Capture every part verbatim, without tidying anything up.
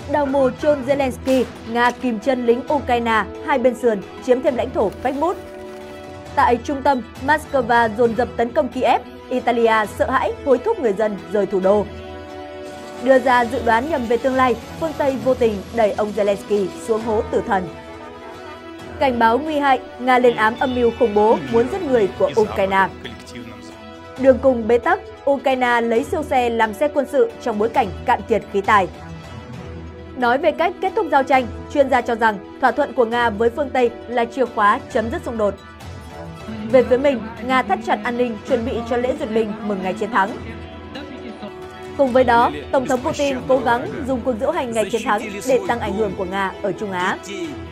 Đào mồ chôn Zelensky, Nga kìm chân lính Ukraine, hai bên sườn chiếm thêm lãnh thổ Bakhmut. Tại trung tâm, Moscow dồn dập tấn công Kiev, Italia sợ hãi hối thúc người dân rời thủ đô. Đưa ra dự đoán nhầm về tương lai, phương Tây vô tình đẩy ông Zelensky xuống hố tử thần. Cảnh báo nguy hại, Nga lên ám âm mưu khủng bố muốn giết người của Ukraine. Đường cùng bế tắc, Ukraine lấy siêu xe làm xe quân sự trong bối cảnh cạn kiệt khí tài. Nói về cách kết thúc giao tranh, chuyên gia cho rằng thỏa thuận của Nga với phương Tây là chìa khóa chấm dứt xung đột. Về phía mình, Nga thắt chặt an ninh chuẩn bị cho lễ duyệt binh mừng ngày chiến thắng. Cùng với đó, Tổng thống Putin cố gắng dùng cuộc diễu hành ngày chiến thắng để tăng ảnh hưởng của Nga ở Trung Á.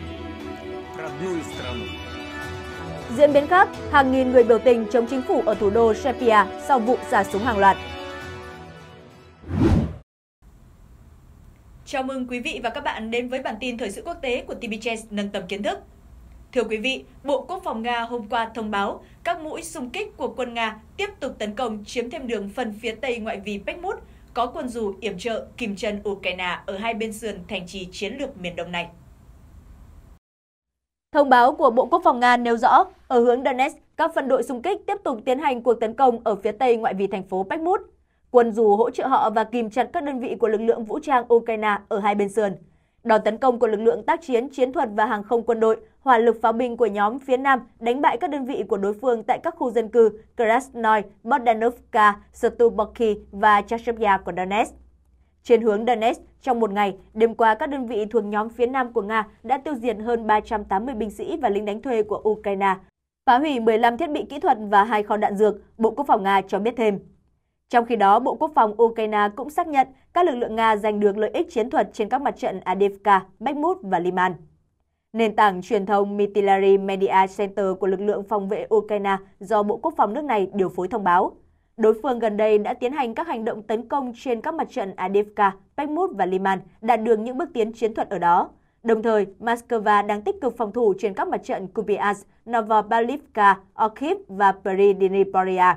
Diễn biến khác, hàng nghìn người biểu tình chống chính phủ ở thủ đô Sofia sau vụ xả súng hàng loạt. Chào mừng quý vị và các bạn đến với bản tin thời sự quốc tế của tê vê Channel nâng tầm kiến thức. Thưa quý vị, Bộ Quốc phòng Nga hôm qua thông báo các mũi xung kích của quân Nga tiếp tục tấn công chiếm thêm đường phần phía tây ngoại vi Bakhmut, có quân dù yểm trợ kìm chân Ukraine ở hai bên sườn thành trì chiến lược miền đông này. Thông báo của Bộ Quốc phòng Nga nêu rõ, ở hướng Donetsk, các phân đội xung kích tiếp tục tiến hành cuộc tấn công ở phía tây ngoại vi thành phố Bakhmut. Quân dù hỗ trợ họ và kìm chặt các đơn vị của lực lượng vũ trang Ukraine ở hai bên sườn. Đòn tấn công của lực lượng tác chiến, chiến thuật và hàng không quân đội, hỏa lực pháo binh của nhóm phía Nam đánh bại các đơn vị của đối phương tại các khu dân cư Krasnoy, Bogdanovka, Stuboki và Chasiv-Yar của Donetsk. Trên hướng Donetsk, trong một ngày, đêm qua các đơn vị thuộc nhóm phía Nam của Nga đã tiêu diệt hơn ba trăm tám mươi binh sĩ và lính đánh thuê của Ukraine, phá hủy mười lăm thiết bị kỹ thuật và hai kho đạn dược, Bộ Quốc phòng Nga cho biết thêm. Trong khi đó, Bộ Quốc phòng Ukraine cũng xác nhận các lực lượng Nga giành được lợi ích chiến thuật trên các mặt trận Avdiivka, Bakhmut và Liman. Nền tảng truyền thông Military Media Center của lực lượng phòng vệ Ukraine do Bộ Quốc phòng nước này điều phối thông báo. Đối phương gần đây đã tiến hành các hành động tấn công trên các mặt trận Avdiivka, Bakhmut và Liman, đạt được những bước tiến chiến thuật ở đó. Đồng thời, Moscow đang tích cực phòng thủ trên các mặt trận Kupiansk, Novobalivka, Orkhiv và Pridnipro.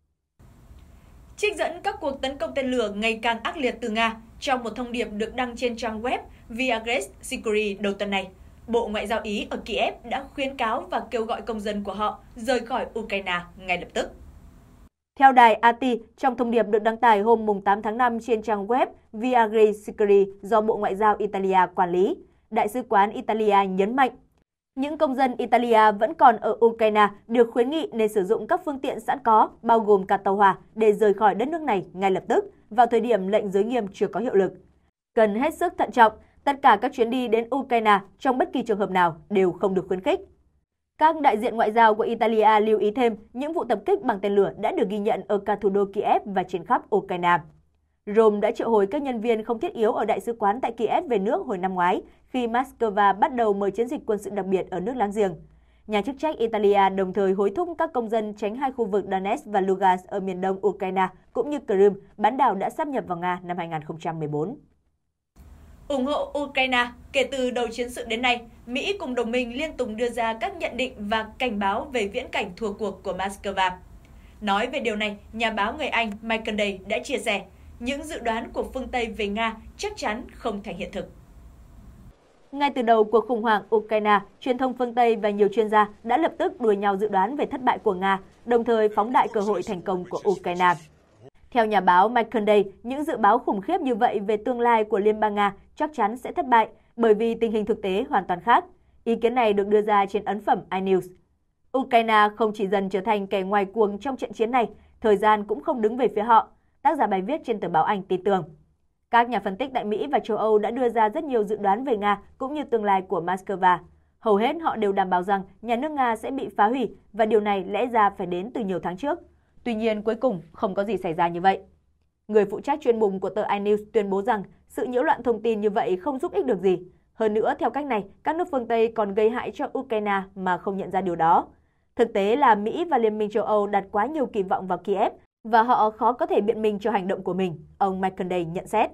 Trích dẫn các cuộc tấn công tên lửa ngày càng ác liệt từ Nga trong một thông điệp được đăng trên trang web Viagres Sikori đầu tuần này, Bộ Ngoại giao Ý ở Kiev đã khuyến cáo và kêu gọi công dân của họ rời khỏi Ukraine ngay lập tức. Theo đài a tê, trong thông điệp được đăng tải hôm tám tháng năm trên trang web Viagres Sikori do Bộ Ngoại giao Italia quản lý, Đại sứ quán Italia nhấn mạnh, những công dân Italia vẫn còn ở Ukraine được khuyến nghị nên sử dụng các phương tiện sẵn có, bao gồm cả tàu hỏa, để rời khỏi đất nước này ngay lập tức, vào thời điểm lệnh giới nghiêm chưa có hiệu lực. Cần hết sức thận trọng, tất cả các chuyến đi đến Ukraine trong bất kỳ trường hợp nào đều không được khuyến khích. Các đại diện ngoại giao của Italia lưu ý thêm những vụ tập kích bằng tên lửa đã được ghi nhận ở cả thủ đô Kiev và trên khắp Ukraine. Rome đã triệu hồi các nhân viên không thiết yếu ở đại sứ quán tại Kiev về nước hồi năm ngoái, khi Moscow bắt đầu mở chiến dịch quân sự đặc biệt ở nước láng giềng. Nhà chức trách Italia đồng thời hối thúc các công dân tránh hai khu vực Donetsk và Lugansk ở miền đông Ukraine, cũng như Crimea, bán đảo đã sáp nhập vào Nga năm hai nghìn không trăm mười bốn. Ủng hộ Ukraine, kể từ đầu chiến sự đến nay, Mỹ cùng đồng minh liên tục đưa ra các nhận định và cảnh báo về viễn cảnh thua cuộc của Moscow. Nói về điều này, nhà báo người Anh Michael Day đã chia sẻ, những dự đoán của phương Tây về Nga chắc chắn không thành hiện thực. Ngay từ đầu cuộc khủng hoảng Ukraine, truyền thông phương Tây và nhiều chuyên gia đã lập tức đua nhau dự đoán về thất bại của Nga, đồng thời phóng đại cơ hội thành công của Ukraine. Theo nhà báo Michael Day, những dự báo khủng khiếp như vậy về tương lai của Liên bang Nga chắc chắn sẽ thất bại bởi vì tình hình thực tế hoàn toàn khác. Ý kiến này được đưa ra trên ấn phẩm iNews. Ukraine không chỉ dần trở thành kẻ ngoài cuồng trong trận chiến này, thời gian cũng không đứng về phía họ, tác giả bài viết trên tờ báo Anh tin tưởng. Các nhà phân tích tại Mỹ và châu Âu đã đưa ra rất nhiều dự đoán về Nga cũng như tương lai của Moscow. Hầu hết họ đều đảm bảo rằng nhà nước Nga sẽ bị phá hủy và điều này lẽ ra phải đến từ nhiều tháng trước. Tuy nhiên, cuối cùng không có gì xảy ra như vậy. Người phụ trách chuyên mục của tờ iNews tuyên bố rằng sự nhiễu loạn thông tin như vậy không giúp ích được gì. Hơn nữa, theo cách này, các nước phương Tây còn gây hại cho Ukraine mà không nhận ra điều đó. Thực tế là Mỹ và Liên minh châu Âu đặt quá nhiều kỳ vọng vào Kiev và họ khó có thể biện minh cho hành động của mình, ông Michael Day nhận xét.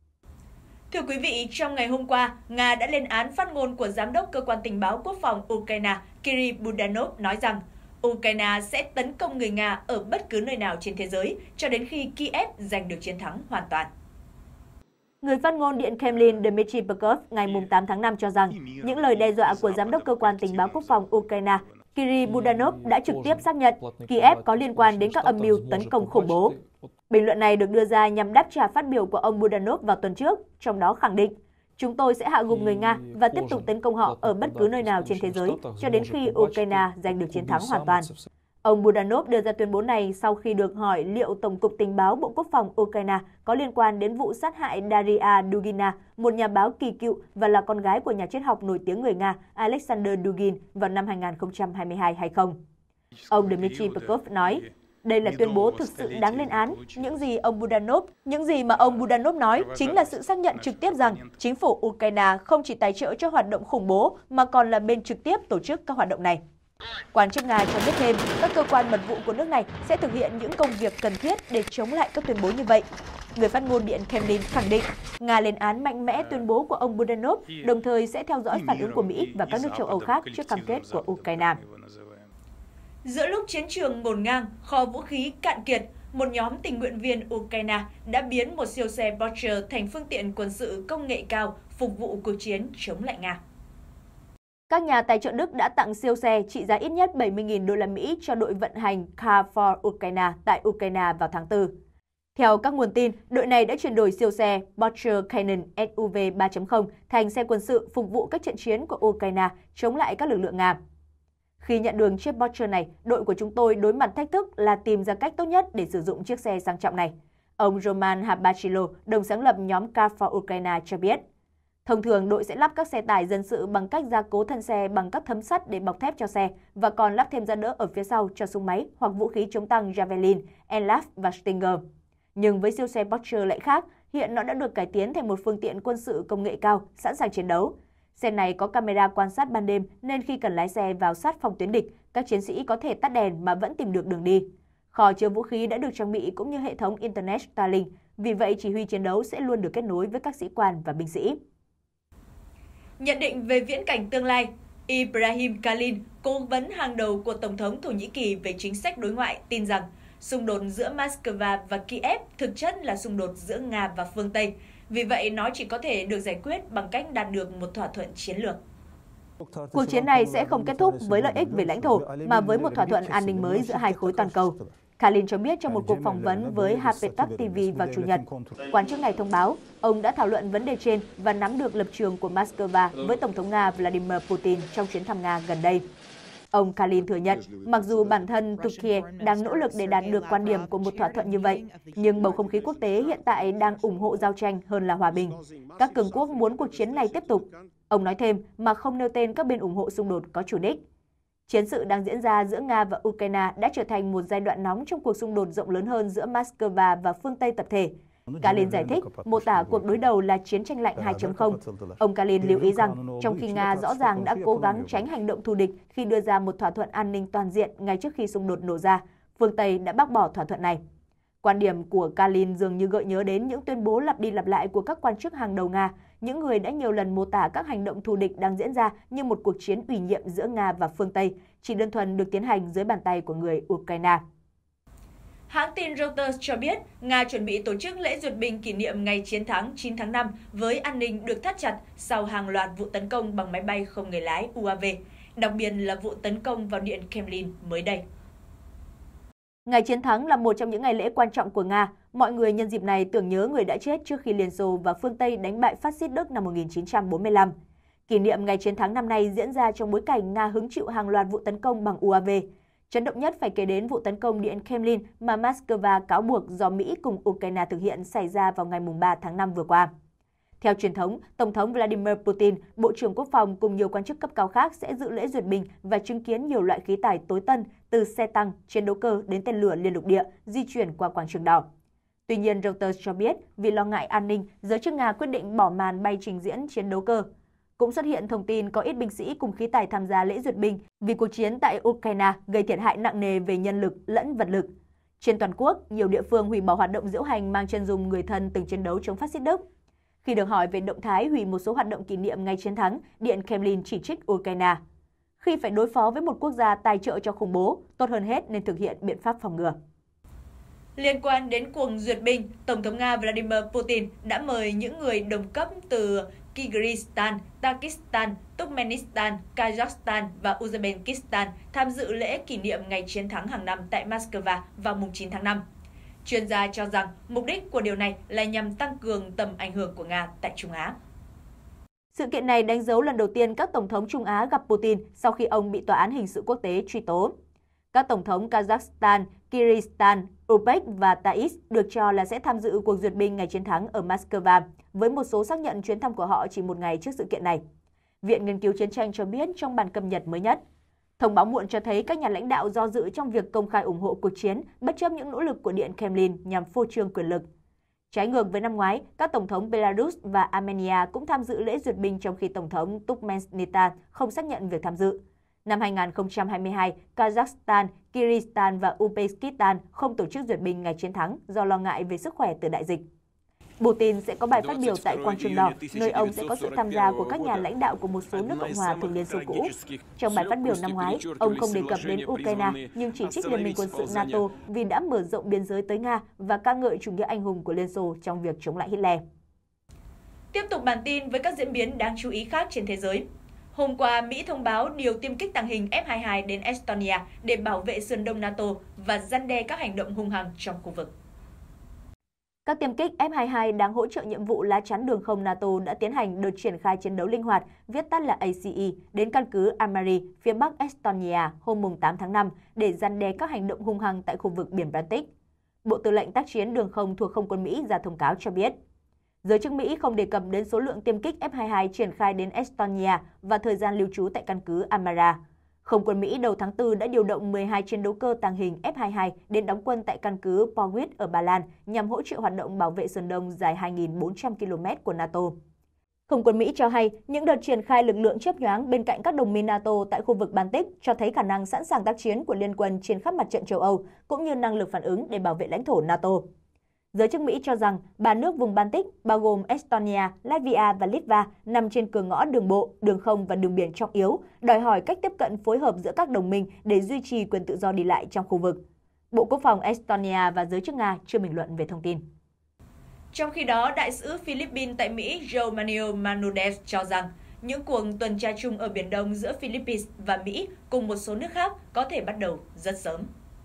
Thưa quý vị, trong ngày hôm qua, Nga đã lên án phát ngôn của Giám đốc Cơ quan Tình báo Quốc phòng Ukraine Kirill Budanov nói rằng Ukraine sẽ tấn công người Nga ở bất cứ nơi nào trên thế giới cho đến khi Kiev giành được chiến thắng hoàn toàn. Người phát ngôn Điện Kremlin Dmitry Peskov ngày tám tháng năm cho rằng những lời đe dọa của Giám đốc Cơ quan Tình báo Quốc phòng Ukraine Kirill Budanov đã trực tiếp xác nhận Kiev có liên quan đến các âm mưu tấn công khủng bố. Bình luận này được đưa ra nhằm đáp trả phát biểu của ông Budanov vào tuần trước, trong đó khẳng định chúng tôi sẽ hạ gục người Nga và tiếp tục tấn công họ ở bất cứ nơi nào trên thế giới cho đến khi Ukraine giành được chiến thắng hoàn toàn. Ông Budanov đưa ra tuyên bố này sau khi được hỏi liệu Tổng cục Tình báo Bộ Quốc phòng Ukraine có liên quan đến vụ sát hại Daria Dugina, một nhà báo kỳ cựu và là con gái của nhà triết học nổi tiếng người Nga Alexander Dugin vào năm hai nghìn không trăm hai mươi hai hay không. Ông Dmitry Peskov nói, đây là tuyên bố thực sự đáng lên án. Những gì ông Budanov, những gì mà ông Budanov nói chính là sự xác nhận trực tiếp rằng chính phủ Ukraine không chỉ tài trợ cho hoạt động khủng bố mà còn là bên trực tiếp tổ chức các hoạt động này. Quan chức Nga cho biết thêm, các cơ quan mật vụ của nước này sẽ thực hiện những công việc cần thiết để chống lại các tuyên bố như vậy. Người phát ngôn Điện Kremlin khẳng định Nga lên án mạnh mẽ tuyên bố của ông Budanov, đồng thời sẽ theo dõi phản ứng của Mỹ và các nước châu Âu khác trước cam kết của Ukraine. Giữa lúc chiến trường ngổn ngang, kho vũ khí cạn kiệt, một nhóm tình nguyện viên Ukraine đã biến một siêu xe Porsche thành phương tiện quân sự công nghệ cao phục vụ cuộc chiến chống lại Nga. Các nhà tài trợ Đức đã tặng siêu xe trị giá ít nhất bảy mươi nghìn đô la Mỹ cho đội vận hành Car for Ukraine tại Ukraine vào tháng tư. Theo các nguồn tin, đội này đã chuyển đổi siêu xe Porsche Cayenne ét u vê ba chấm không thành xe quân sự phục vụ các trận chiến của Ukraine chống lại các lực lượng Nga. Khi nhận được chiếc Porsche này, đội của chúng tôi đối mặt thách thức là tìm ra cách tốt nhất để sử dụng chiếc xe sang trọng này. Ông Roman Habachilo, đồng sáng lập nhóm Car for Ukraine cho biết. Thông thường, đội sẽ lắp các xe tải dân sự bằng cách gia cố thân xe bằng các thấm sắt để bọc thép cho xe và còn lắp thêm giá đỡ ở phía sau cho súng máy hoặc vũ khí chống tăng Javelin, Enlav và Stinger. Nhưng với siêu xe Porsche lại khác, hiện nó đã được cải tiến thành một phương tiện quân sự công nghệ cao, sẵn sàng chiến đấu. Xe này có camera quan sát ban đêm nên khi cần lái xe vào sát phòng tuyến địch, các chiến sĩ có thể tắt đèn mà vẫn tìm được đường đi. Kho chứa vũ khí đã được trang bị cũng như hệ thống Internet Starlink, vì vậy chỉ huy chiến đấu sẽ luôn được kết nối với các sĩ quan và binh sĩ. Nhận định về viễn cảnh tương lai, Ibrahim Kalin, cố vấn hàng đầu của Tổng thống Thổ Nhĩ Kỳ về chính sách đối ngoại, tin rằng xung đột giữa Moscow và Kiev thực chất là xung đột giữa Nga và phương Tây. Vì vậy, nó chỉ có thể được giải quyết bằng cách đạt được một thỏa thuận chiến lược. Cuộc chiến này sẽ không kết thúc với lợi ích về lãnh thổ, mà với một thỏa thuận an ninh mới giữa hai khối toàn cầu. Kalin cho biết trong một cuộc phỏng vấn với hát pê Talk ti vi vào Chủ nhật. Quan chức này thông báo, ông đã thảo luận vấn đề trên và nắm được lập trường của Moscow với Tổng thống Nga Vladimir Putin trong chuyến thăm Nga gần đây. Ông Kalin thừa nhận, mặc dù bản thân Turkey đang nỗ lực để đạt được quan điểm của một thỏa thuận như vậy, nhưng bầu không khí quốc tế hiện tại đang ủng hộ giao tranh hơn là hòa bình. Các cường quốc muốn cuộc chiến này tiếp tục. Ông nói thêm mà không nêu tên các bên ủng hộ xung đột có chủ đích. Chiến sự đang diễn ra giữa Nga và Ukraine đã trở thành một giai đoạn nóng trong cuộc xung đột rộng lớn hơn giữa Moscow và phương Tây tập thể. Kalin giải thích, mô tả cuộc đối đầu là chiến tranh lạnh hai chấm không. Ông Kalin lưu ý rằng, trong khi Nga rõ ràng đã cố gắng tránh hành động thù địch khi đưa ra một thỏa thuận an ninh toàn diện ngay trước khi xung đột nổ ra, phương Tây đã bác bỏ thỏa thuận này. Quan điểm của Kalin dường như gợi nhớ đến những tuyên bố lặp đi lặp lại của các quan chức hàng đầu Nga, những người đã nhiều lần mô tả các hành động thù địch đang diễn ra như một cuộc chiến ủy nhiệm giữa Nga và phương Tây, chỉ đơn thuần được tiến hành dưới bàn tay của người Ukraine. Hãng tin Reuters cho biết, Nga chuẩn bị tổ chức lễ duyệt binh kỷ niệm ngày chiến thắng chín tháng năm với an ninh được thắt chặt sau hàng loạt vụ tấn công bằng máy bay không người lái u a vê, đặc biệt là vụ tấn công vào Điện Kremlin mới đây. Ngày chiến thắng là một trong những ngày lễ quan trọng của Nga. Mọi người nhân dịp này tưởng nhớ người đã chết trước khi Liên Xô và phương Tây đánh bại phát xít Đức năm một nghìn chín trăm bốn mươi lăm. Kỷ niệm ngày chiến thắng năm nay diễn ra trong bối cảnh Nga hứng chịu hàng loạt vụ tấn công bằng u a vê. Chấn động nhất phải kể đến vụ tấn công Điện Kremlin mà Moscow cáo buộc do Mỹ cùng Ukraine thực hiện xảy ra vào ngày ba tháng năm vừa qua. Theo truyền thống, Tổng thống Vladimir Putin, Bộ trưởng Quốc phòng cùng nhiều quan chức cấp cao khác sẽ dự lễ duyệt binh và chứng kiến nhiều loại khí tài tối tân từ xe tăng, chiến đấu cơ đến tên lửa liên lục địa di chuyển qua quảng trường đỏ. Tuy nhiên, Reuters cho biết vì lo ngại an ninh, giới chức Nga quyết định bỏ màn bay trình diễn chiến đấu cơ. Cũng xuất hiện thông tin có ít binh sĩ cùng khí tài tham gia lễ duyệt binh vì cuộc chiến tại Ukraine gây thiệt hại nặng nề về nhân lực lẫn vật lực. Trên toàn quốc, nhiều địa phương hủy bỏ hoạt động diễu hành mang chân dung người thân từng chiến đấu chống phát xít Đức. Khi được hỏi về động thái hủy một số hoạt động kỷ niệm ngày chiến thắng, Điện Kremlin chỉ trích Ukraine. Khi phải đối phó với một quốc gia tài trợ cho khủng bố, tốt hơn hết nên thực hiện biện pháp phòng ngừa. Liên quan đến cuộc duyệt binh, Tổng thống Nga Vladimir Putin đã mời những người đồng cấp từ Kyrgyzstan, Tajikistan, Turkmenistan, Kazakhstan và Uzbekistan tham dự lễ kỷ niệm ngày chiến thắng hàng năm tại Moscow vào mùng chín tháng năm. Chuyên gia cho rằng mục đích của điều này là nhằm tăng cường tầm ảnh hưởng của Nga tại Trung Á. Sự kiện này đánh dấu lần đầu tiên các tổng thống Trung Á gặp Putin sau khi ông bị Tòa án Hình sự Quốc tế truy tố. Các tổng thống Kazakhstan, Kyrgyzstan, Uzbek và Tajik được cho là sẽ tham dự cuộc duyệt binh ngày chiến thắng ở Moscow, với một số xác nhận chuyến thăm của họ chỉ một ngày trước sự kiện này. Viện Nghiên cứu Chiến tranh cho biết trong bản cập nhật mới nhất, thông báo muộn cho thấy các nhà lãnh đạo do dự trong việc công khai ủng hộ cuộc chiến bất chấp những nỗ lực của Điện Kremlin nhằm phô trương quyền lực. Trái ngược với năm ngoái, các tổng thống Belarus và Armenia cũng tham dự lễ duyệt binh trong khi Tổng thống Turkmenistan không xác nhận việc tham dự. Năm hai nghìn không trăm hai mươi hai, Kazakhstan, Kyrgyzstan và Uzbekistan không tổ chức duyệt binh ngày chiến thắng do lo ngại về sức khỏe từ đại dịch. Putin sẽ có bài phát biểu tại Quảng trường Đỏ, nơi ông sẽ có sự tham gia của các nhà lãnh đạo của một số nước Cộng hòa thuộc Liên Xô cũ. Trong bài phát biểu năm ngoái, ông không đề cập đến Ukraine nhưng chỉ trích Liên minh quân sự NATO vì đã mở rộng biên giới tới Nga và ca ngợi chủ nghĩa anh hùng của Liên Xô trong việc chống lại Hitler. Tiếp tục bản tin với các diễn biến đáng chú ý khác trên thế giới. Hôm qua, Mỹ thông báo điều tiêm kích tàng hình F hai mươi hai đến Estonia để bảo vệ sườn đông NATO và răn đe các hành động hung hăng trong khu vực. Các tiêm kích F hai mươi hai đang hỗ trợ nhiệm vụ lá chắn đường không NATO đã tiến hành đợt triển khai chiến đấu linh hoạt, viết tắt là A C E, đến căn cứ Amari, phía bắc Estonia hôm tám tháng năm để răn đe các hành động hung hăng tại khu vực biển Baltic. Bộ Tư lệnh tác chiến đường không thuộc Không quân Mỹ ra thông cáo cho biết. Giới chức Mỹ không đề cập đến số lượng tiêm kích F hai mươi hai triển khai đến Estonia và thời gian lưu trú tại căn cứ Amara. Không quân Mỹ đầu tháng tư đã điều động mười hai chiến đấu cơ tàng hình F hai mươi hai đến đóng quân tại căn cứ Pogwitz ở Ba Lan nhằm hỗ trợ hoạt động bảo vệ sườn đông dài hai nghìn bốn trăm ki lô mét của NATO. Không quân Mỹ cho hay những đợt triển khai lực lượng chớp nhoáng bên cạnh các đồng minh NATO tại khu vực Baltic cho thấy khả năng sẵn sàng tác chiến của liên quân trên khắp mặt trận châu Âu cũng như năng lực phản ứng để bảo vệ lãnh thổ NATO. Giới chức Mỹ cho rằng ba nước vùng Baltic bao gồm Estonia, Latvia và Litva nằm trên cửa ngõ đường bộ, đường không và đường biển trọng yếu, đòi hỏi cách tiếp cận phối hợp giữa các đồng minh để duy trì quyền tự do đi lại trong khu vực. Bộ Quốc phòng Estonia và giới chức Nga chưa bình luận về thông tin. Trong khi đó, Đại sứ Philippines tại Mỹ Joe Manuel Manudez cho rằng những cuộc tuần tra chung ở Biển Đông giữa Philippines và Mỹ cùng một số nước khác có thể bắt đầu rất sớm.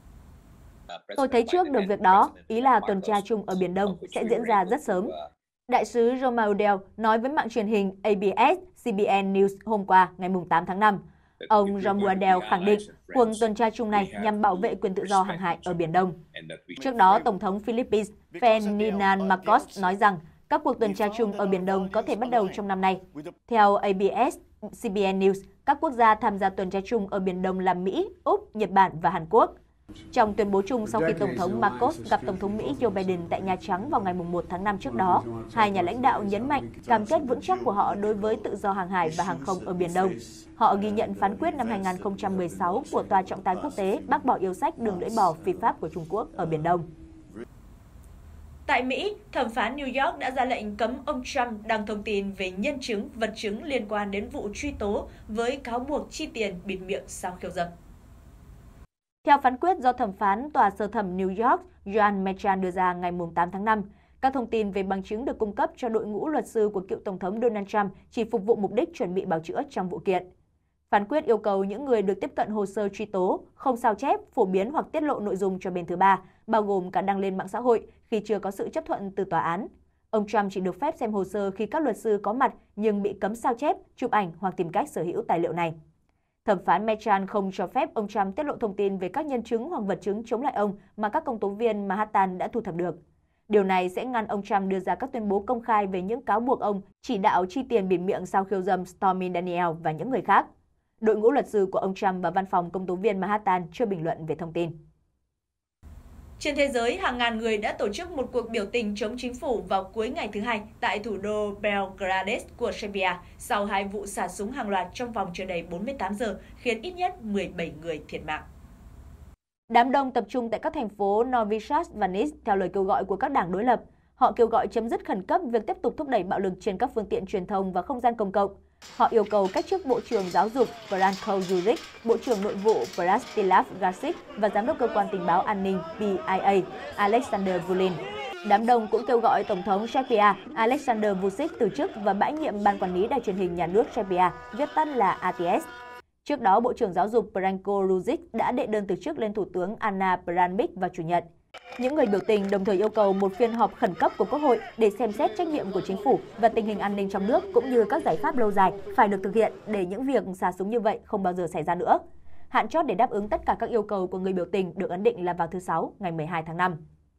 Tôi thấy trước được việc đó, ý là tuần tra chung ở Biển Đông sẽ diễn ra rất sớm. Đại sứ Romaudel nói với mạng truyền hình A B S C B N News hôm qua, ngày tám tháng năm. Ông Romualdel khẳng định cuộc tuần tra chung này nhằm bảo vệ quyền tự do hàng hải ở Biển Đông. Trước đó, Tổng thống Philippines Ferdinand Marcos nói rằng các cuộc tuần tra chung ở Biển Đông có thể bắt đầu trong năm nay. Theo A B S C B N News, các quốc gia tham gia tuần tra chung ở Biển Đông là Mỹ, Úc, Nhật Bản và Hàn Quốc. Trong tuyên bố chung sau khi Tổng thống Marcos gặp Tổng thống Mỹ Joe Biden tại Nhà Trắng vào ngày một tháng năm trước đó, hai nhà lãnh đạo nhấn mạnh cam kết vững chắc của họ đối với tự do hàng hải và hàng không ở Biển Đông. Họ ghi nhận phán quyết năm hai nghìn không trăm mười sáu của Tòa trọng tài quốc tế bác bỏ yêu sách đường lưỡi bò phi pháp của Trung Quốc ở Biển Đông. Tại Mỹ, thẩm phán New York đã ra lệnh cấm ông Trump đăng thông tin về nhân chứng, vật chứng liên quan đến vụ truy tố với cáo buộc chi tiền bịt miệng sau khiêu dâm. Theo phán quyết do thẩm phán Tòa sơ thẩm New York John Merchan đưa ra ngày tám tháng năm, các thông tin về bằng chứng được cung cấp cho đội ngũ luật sư của cựu Tổng thống Donald Trump chỉ phục vụ mục đích chuẩn bị bào chữa trong vụ kiện. Phán quyết yêu cầu những người được tiếp cận hồ sơ truy tố không sao chép, phổ biến hoặc tiết lộ nội dung cho bên thứ ba, bao gồm cả đăng lên mạng xã hội khi chưa có sự chấp thuận từ tòa án. Ông Trump chỉ được phép xem hồ sơ khi các luật sư có mặt nhưng bị cấm sao chép, chụp ảnh hoặc tìm cách sở hữu tài liệu này. Thẩm phán Merchan không cho phép ông Trump tiết lộ thông tin về các nhân chứng hoặc vật chứng chống lại ông mà các công tố viên Manhattan đã thu thập được. Điều này sẽ ngăn ông Trump đưa ra các tuyên bố công khai về những cáo buộc ông chỉ đạo chi tiền bịt miệng sau khiêu dâm Stormy Daniels và những người khác. Đội ngũ luật sư của ông Trump và văn phòng công tố viên Manhattan chưa bình luận về thông tin. Trên thế giới, hàng ngàn người đã tổ chức một cuộc biểu tình chống chính phủ vào cuối ngày thứ Hai tại thủ đô Belgrade của Serbia sau hai vụ xả súng hàng loạt trong vòng chưa đầy bốn mươi tám giờ, khiến ít nhất mười bảy người thiệt mạng. Đám đông tập trung tại các thành phố Novi Sad và Niš theo lời kêu gọi của các đảng đối lập. Họ kêu gọi chấm dứt khẩn cấp việc tiếp tục thúc đẩy bạo lực trên các phương tiện truyền thông và không gian công cộng. Họ yêu cầu cách chức Bộ trưởng Giáo dục Branko Juric, Bộ trưởng Nội vụ Bratislav Gašić và Giám đốc Cơ quan Tình báo An ninh P I A Alexander Vulin. Đám đông cũng kêu gọi Tổng thống Serbia Alexander Vučić từ chức và bãi nhiệm Ban Quản lý Đài truyền hình Nhà nước Serbia, viết tắt là A T S. Trước đó, Bộ trưởng Giáo dục Branko Ružić đã đệ đơn từ chức lên Thủ tướng Ana Brnabić vào Chủ nhật. Những người biểu tình đồng thời yêu cầu một phiên họp khẩn cấp của Quốc hội để xem xét trách nhiệm của chính phủ và tình hình an ninh trong nước cũng như các giải pháp lâu dài phải được thực hiện để những việc xả súng như vậy không bao giờ xảy ra nữa. Hạn chót để đáp ứng tất cả các yêu cầu của người biểu tình được ấn định là vào thứ Sáu, ngày mười hai tháng năm.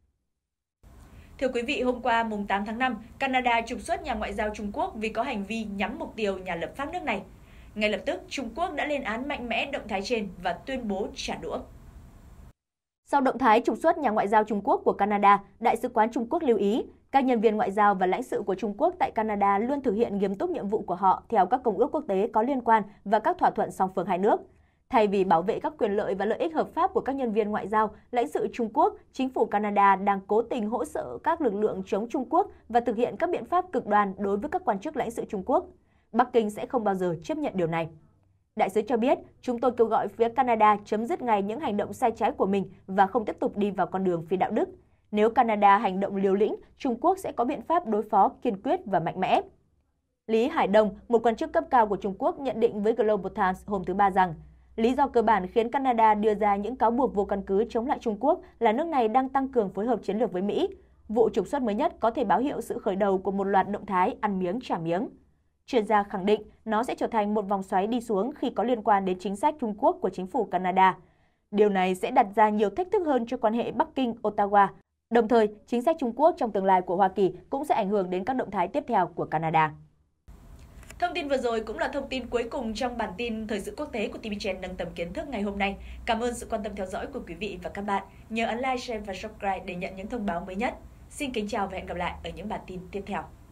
Thưa quý vị, hôm qua mùng tám tháng năm, Canada trục xuất nhà ngoại giao Trung Quốc vì có hành vi nhắm mục tiêu nhà lập pháp nước này. Ngay lập tức, Trung Quốc đã lên án mạnh mẽ động thái trên và tuyên bố trả đũa. Sau động thái trục xuất nhà ngoại giao Trung Quốc của Canada, Đại sứ quán Trung Quốc lưu ý, các nhân viên ngoại giao và lãnh sự của Trung Quốc tại Canada luôn thực hiện nghiêm túc nhiệm vụ của họ theo các công ước quốc tế có liên quan và các thỏa thuận song phương hai nước. Thay vì bảo vệ các quyền lợi và lợi ích hợp pháp của các nhân viên ngoại giao, lãnh sự Trung Quốc, chính phủ Canada đang cố tình hỗ trợ các lực lượng chống Trung Quốc và thực hiện các biện pháp cực đoan đối với các quan chức lãnh sự Trung Quốc. Bắc Kinh sẽ không bao giờ chấp nhận điều này. Đại sứ cho biết, chúng tôi kêu gọi phía Canada chấm dứt ngay những hành động sai trái của mình và không tiếp tục đi vào con đường phi đạo đức. Nếu Canada hành động liều lĩnh, Trung Quốc sẽ có biện pháp đối phó kiên quyết và mạnh mẽ. Lý Hải Đông, một quan chức cấp cao của Trung Quốc, nhận định với Global Times hôm thứ Ba rằng, lý do cơ bản khiến Canada đưa ra những cáo buộc vô căn cứ chống lại Trung Quốc là nước này đang tăng cường phối hợp chiến lược với Mỹ. Vụ trục xuất mới nhất có thể báo hiệu sự khởi đầu của một loạt động thái ăn miếng trả miếng. Chuyên gia khẳng định nó sẽ trở thành một vòng xoáy đi xuống khi có liên quan đến chính sách Trung Quốc của chính phủ Canada. Điều này sẽ đặt ra nhiều thách thức hơn cho quan hệ Bắc Kinh-Ottawa. Đồng thời, chính sách Trung Quốc trong tương lai của Hoa Kỳ cũng sẽ ảnh hưởng đến các động thái tiếp theo của Canada. Thông tin vừa rồi cũng là thông tin cuối cùng trong bản tin thời sự quốc tế của ti vi Channel nâng tầm kiến thức ngày hôm nay. Cảm ơn sự quan tâm theo dõi của quý vị và các bạn. Nhớ ấn like, share và subscribe để nhận những thông báo mới nhất. Xin kính chào và hẹn gặp lại ở những bản tin tiếp theo.